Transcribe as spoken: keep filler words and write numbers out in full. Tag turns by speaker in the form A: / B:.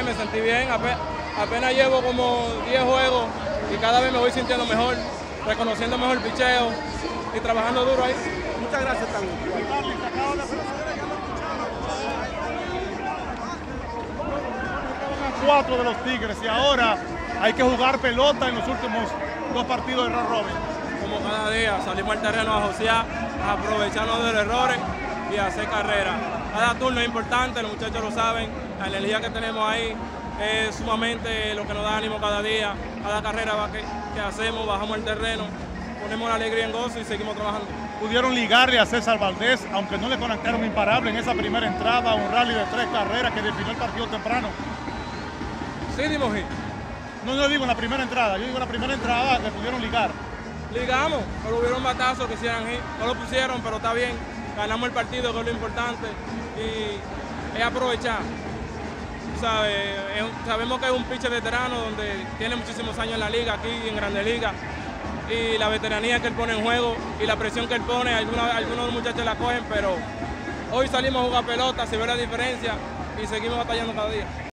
A: me sentí bien, apenas, apenas llevo como diez juegos y cada vez me voy sintiendo mejor, reconociendo mejor el picheo y trabajando duro ahí.
B: Muchas gracias también.
C: Cuatro de los Tigres y ahora hay que jugar pelota en los últimos dos partidos de round robin.
A: Como cada día salimos al terreno a josear, a aprovecharnos de los errores y a hacer carrera. Cada turno es importante, los muchachos lo saben, la energía que tenemos ahí es sumamente lo que nos da ánimo cada día. Cada carrera que, que hacemos, bajamos el terreno, ponemos la alegría en gozo y seguimos trabajando.
C: Pudieron ligarle a César Valdés, aunque no le conectaron imparable en esa primera entrada, un rally de tres carreras que definió el partido temprano.
A: Sí, dimos hit.
C: No, yo digo en la primera entrada, yo digo en la primera entrada le pudieron ligar.
A: Ligamos, pero hubieron batazos que hicieran hit, no lo pusieron, pero está bien, ganamos el partido, que es lo importante, y es aprovechar. ¿Sabe? Es, sabemos que es un pitcher veterano donde tiene muchísimos años en la liga, aquí en Grandes Ligas, y la veteranía que él pone en juego y la presión que él pone, algunos, algunos muchachos la cogen, pero hoy salimos a jugar pelota, se ve la diferencia y seguimos batallando cada día.